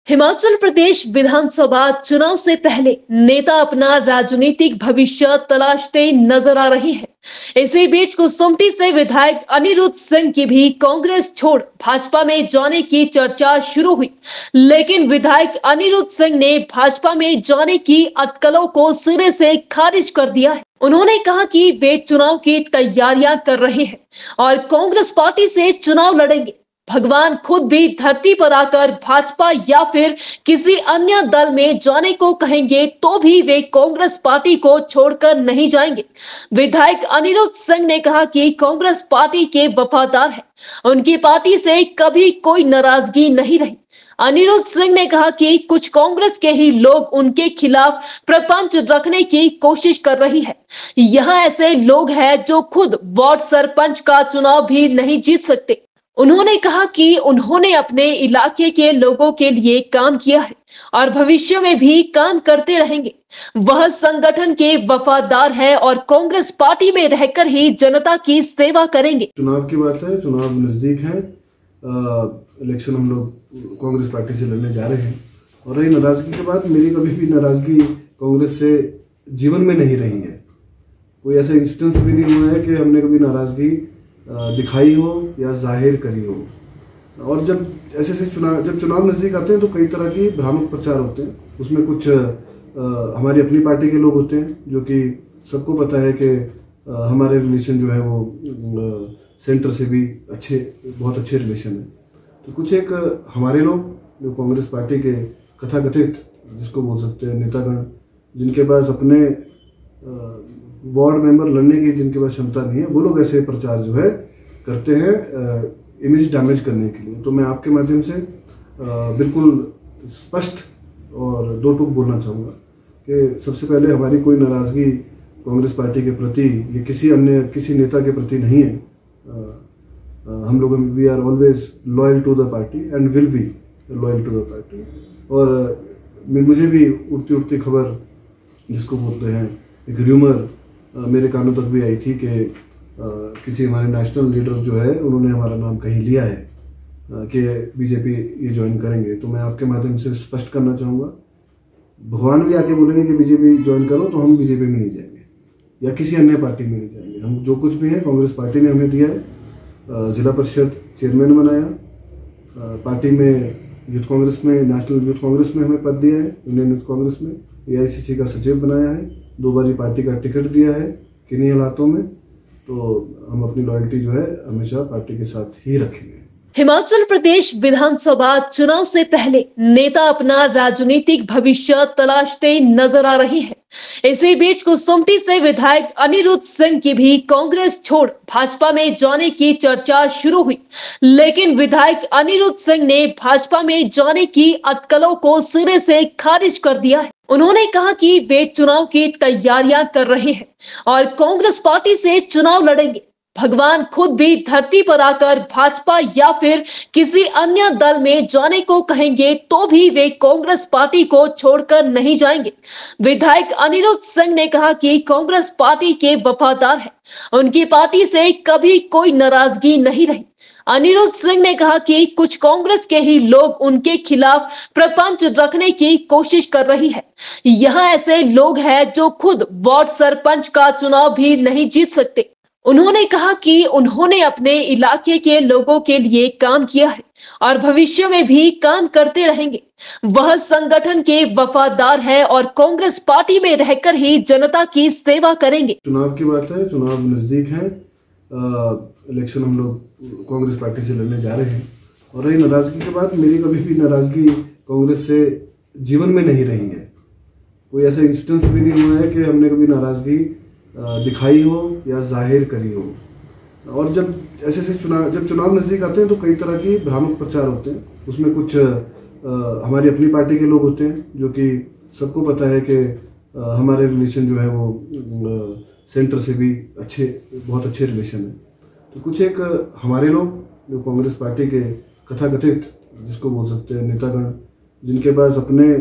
हिमाचल प्रदेश विधानसभा चुनाव से पहले नेता अपना राजनीतिक भविष्य तलाशते नजर आ रहे हैं। इसी बीच कुसुम्पटी से विधायक अनिरुद्ध सिंह की भी कांग्रेस छोड़ भाजपा में जाने की चर्चा शुरू हुई, लेकिन विधायक अनिरुद्ध सिंह ने भाजपा में जाने की अटकलों को सिरे से खारिज कर दिया है। उन्होंने कहा कि वे चुनाव की तैयारियां कर रहे हैं और कांग्रेस पार्टी से चुनाव लड़ेंगे। भगवान खुद भी धरती पर आकर भाजपा या फिर किसी अन्य दल में जाने को कहेंगे तो भी वे कांग्रेस पार्टी को छोड़कर नहीं जाएंगे। विधायक अनिरुद्ध सिंह ने कहा कि कांग्रेस पार्टी के वफादार हैं, उनकी पार्टी से कभी कोई नाराजगी नहीं रही। अनिरुद्ध सिंह ने कहा कि कुछ कांग्रेस के ही लोग उनके खिलाफ प्रपंच रखने की कोशिश कर रही है। यहाँ ऐसे लोग हैं जो खुद वार्ड सरपंच का चुनाव भी नहीं जीत सकते। उन्होंने कहा कि उन्होंने अपने इलाके के लोगों के लिए काम किया है और भविष्य में भी काम करते रहेंगे। वह संगठन के वफादार है और कांग्रेस पार्टी में रहकर ही जनता की सेवा करेंगे। चुनाव की बात है, चुनाव नजदीक है। इलेक्शन हम लोग कांग्रेस पार्टी से लड़ने जा रहे हैं और रही नाराजगी की बात, मेरी कभी भी नाराजगी कांग्रेस से जीवन में नहीं रही है। कोई ऐसा इंस्टेंस भी नहीं हुआ है कि हमने कभी नाराजगी दिखाई हो या जाहिर करी हो। और जब चुनाव नज़दीक आते हैं तो कई तरह की भ्रामक प्रचार होते हैं। उसमें कुछ हमारी अपनी पार्टी के लोग होते हैं, जो कि सबको पता है कि हमारे रिलेशन जो है वो सेंटर से भी बहुत अच्छे रिलेशन है। तो कुछ एक हमारे लोग जो कांग्रेस पार्टी के कथाकथित, जिसको बोल सकते हैं नेतागण, जिनके पास अपने वार्ड मेंबर लड़ने की जिनके पास क्षमता नहीं है, वो लोग ऐसे प्रचार जो है करते हैं इमेज डैमेज करने के लिए। तो मैं आपके माध्यम से बिल्कुल स्पष्ट और दो टूक बोलना चाहूँगा कि सबसे पहले हमारी कोई नाराज़गी कांग्रेस पार्टी के प्रति या किसी नेता के प्रति नहीं है। हम लोग we are always loyal to the party and will be loyal to the party. और मुझे भी उड़ती खबर, जिसको बोलते हैं एक र्यूमर, मेरे कानों तक भी आई थी कि किसी हमारे नेशनल लीडर जो है उन्होंने हमारा नाम कहीं लिया है कि बीजेपी ये ज्वाइन करेंगे। तो मैं आपके माध्यम से स्पष्ट करना चाहूँगा, भगवान भी आके बोलेंगे कि बीजेपी ज्वाइन करो तो हम बीजेपी में नहीं जाएंगे या किसी अन्य पार्टी में नहीं जाएंगे। हम जो कुछ भी है कांग्रेस पार्टी ने हमें दिया है। जिला परिषद चेयरमैन बनाया, पार्टी में यूथ कांग्रेस में, नेशनल यूथ कांग्रेस में हमें पद दिया है, इंडियन यूथ कांग्रेस में AICC का सचिव बनाया है, 2 बारी पार्टी का टिकट दिया है किन्हीं हालातों में। तो हम अपनी लॉयल्टी जो है हमेशा पार्टी के साथ ही रखेंगे। हिमाचल प्रदेश विधानसभा चुनाव से पहले नेता अपना राजनीतिक भविष्य तलाशते नजर आ रहे हैं। इसी बीच कुसुम्पटी से विधायक अनिरुद्ध सिंह की भी कांग्रेस छोड़ भाजपा में जाने की चर्चा शुरू हुई, लेकिन विधायक अनिरुद्ध सिंह ने भाजपा में जाने की अटकलों को सिरे से खारिज कर दिया है। उन्होंने कहा कि वे चुनाव की तैयारियां कर रहे हैं और कांग्रेस पार्टी से चुनाव लड़ेंगे। भगवान खुद भी धरती पर आकर भाजपा या फिर किसी अन्य दल में जाने को कहेंगे तो भी वे कांग्रेस पार्टी को छोड़कर नहीं जाएंगे। विधायक अनिरुद्ध सिंह ने कहा कि कांग्रेस पार्टी के वफादार हैं, उनकी पार्टी से कभी कोई नाराजगी नहीं रही। अनिरुद्ध सिंह ने कहा कि कुछ कांग्रेस के ही लोग उनके खिलाफ प्रपंच रखने की कोशिश कर रही है। यहाँ ऐसे लोग हैं जो खुद वार्ड सरपंच का चुनाव भी नहीं जीत सकते। उन्होंने कहा कि उन्होंने अपने इलाके के लोगों के लिए काम किया है और भविष्य में भी काम करते रहेंगे। वह संगठन के वफादार है और कांग्रेस पार्टी में रहकर ही जनता की सेवा करेंगे। चुनाव की बात है, चुनाव नजदीक है। इलेक्शन हम लोग कांग्रेस पार्टी से लड़ने जा रहे हैं और रही नाराजगी की बात, मेरी कभी भी नाराजगी कांग्रेस से जीवन में नहीं रही है। कोई ऐसा इंस्टेंस भी नहीं हुआ है कि हमने कभी नाराजगी दिखाई हो या जाहिर करी हो। और जब चुनाव नज़दीक आते हैं तो कई तरह की भ्रामक प्रचार होते हैं। उसमें कुछ हमारी अपनी पार्टी के लोग होते हैं, जो कि सबको पता है कि हमारे रिलेशन जो है वो सेंटर से भी बहुत अच्छे रिलेशन है। तो कुछ एक हमारे लोग जो कांग्रेस पार्टी के कथाकथित, जिसको बोल सकते हैं नेतागण, जिनके पास अपने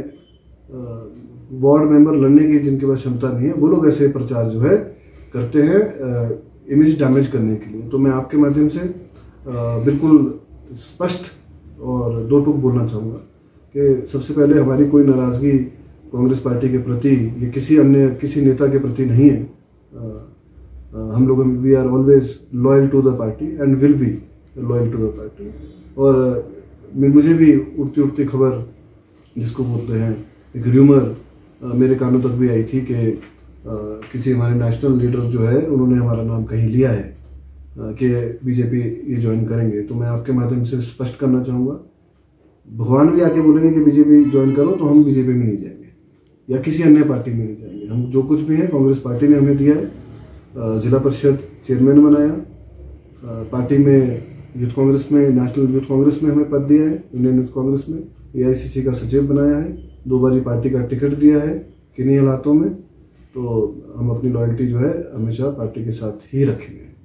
वार्ड मेंबर लड़ने की जिनके पास क्षमता नहीं है, वो लोग ऐसे प्रचार जो है करते हैं इमेज डैमेज करने के लिए। तो मैं आपके माध्यम से बिल्कुल स्पष्ट और दो टूक बोलना चाहूँगा कि सबसे पहले हमारी कोई नाराज़गी कांग्रेस पार्टी के प्रति या किसी नेता के प्रति नहीं है। हम लोग we are always loyal to the party and will be loyal to the party. और मुझे भी उड़ती खबर जिसको बोलते हैं एक र्यूमर मेरे कानों तक भी आई थी कि किसी हमारे नेशनल लीडर जो है उन्होंने हमारा नाम कहीं लिया है कि बीजेपी ये ज्वाइन करेंगे। तो मैं आपके माध्यम से स्पष्ट करना चाहूँगा, भगवान भी आके बोलेंगे कि बीजेपी ज्वाइन करो तो हम बीजेपी में नहीं जाएंगे या किसी अन्य पार्टी में नहीं जाएंगे। हम जो कुछ भी है कांग्रेस पार्टी ने हमें दिया है। जिला परिषद चेयरमैन बनाया, पार्टी में यूथ कांग्रेस में, नेशनल यूथ कांग्रेस में हमें पद दिया है, इंडियन यूथ कांग्रेस में AICC का सचिव बनाया है, 2 बारी पार्टी का टिकट दिया है किन्हीं हालातों में। तो हम अपनी लॉयल्टी जो है हमेशा पार्टी के साथ ही रखेंगे।